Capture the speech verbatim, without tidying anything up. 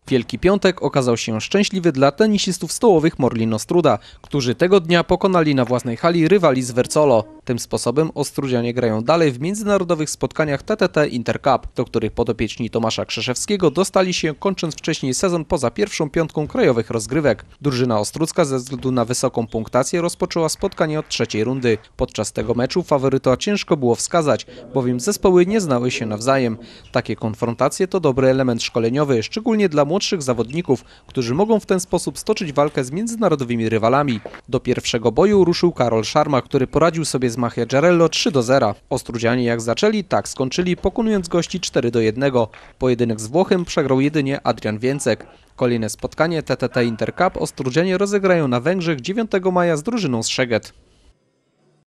Wielki Piątek okazał się szczęśliwy dla tenisistów stołowych Morlin Ostróda, którzy tego dnia pokonali na własnej hali rywali z Verzzolo. Tym sposobem Ostródzianie grają dalej w międzynarodowych spotkaniach T T T Intercup, do których podopieczni Tomasza Krzeszewskiego dostali się, kończąc wcześniej sezon poza pierwszą piątką krajowych rozgrywek. Drużyna ostródzka ze względu na wysoką punktację rozpoczęła spotkanie od trzeciej rundy. Podczas tego meczu faworyta ciężko było wskazać, bowiem zespoły nie znały się nawzajem. Takie konfrontacje to dobry element szkoleniowy, szczególnie dla młodszych zawodników, którzy mogą w ten sposób stoczyć walkę z międzynarodowymi rywalami. Do pierwszego boju ruszył Karol Szarma, który poradził sobie z Mahia Jarello trzy do zera. Ostródzianie jak zaczęli, tak skończyli, pokonując gości cztery do jednego. Pojedynek z Włochem przegrał jedynie Adrian Więcek. Kolejne spotkanie T T T Intercup Ostródzianie rozegrają na Węgrzech dziewiątego maja z drużyną z Szeged.